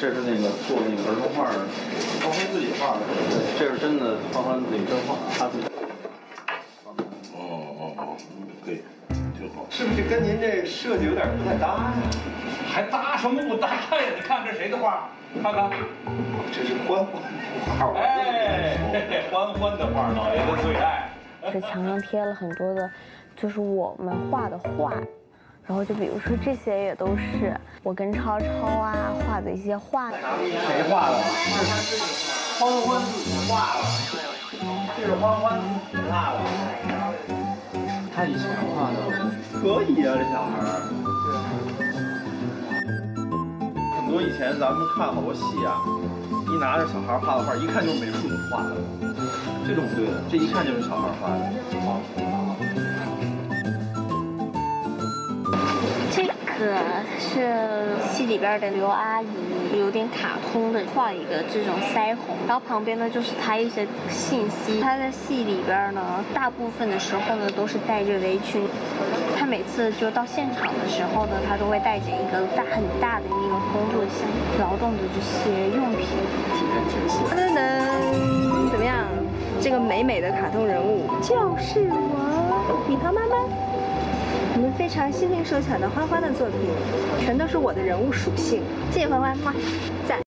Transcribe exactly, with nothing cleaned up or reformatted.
这是那个做那个儿童画的，欢欢自己画的，对，这是真的欢欢自己真画，他自己。 哦哦哦，可以，挺好。 是不是跟您这设计有点不太搭呀？ 还搭什么不搭呀？你看这谁的画？看看， 这是欢欢的画。 哎，欢欢的画，老爷子最爱。 这墙上贴了很多的，就是我们画的画。然后就比如说这些也都是我跟超超啊画的一些画。 谁画的？是欢欢自己画的，这是欢欢自己画的。他以前画的，可以啊，这小孩儿。很多以前咱们看好多戏啊，一拿着小孩画的画，一看就是美术组画的，这种对的，这一看就是小孩画的。 这个是戏里边的刘阿姨，有点卡通的，画一个这种腮红，然后旁边呢就是她一些信息。她在戏里边呢，大部分的时候呢都是戴着围裙，她每次就到现场的时候呢，她都会带着一个大很大的一个工作箱，劳动的这些用品。体验角色。 噔噔，怎么样？这个美美的卡通人物就是我，你和妈妈。我们非常心灵手巧的欢欢的作品，全都是我的人物属性。谢谢欢欢，哇，赞！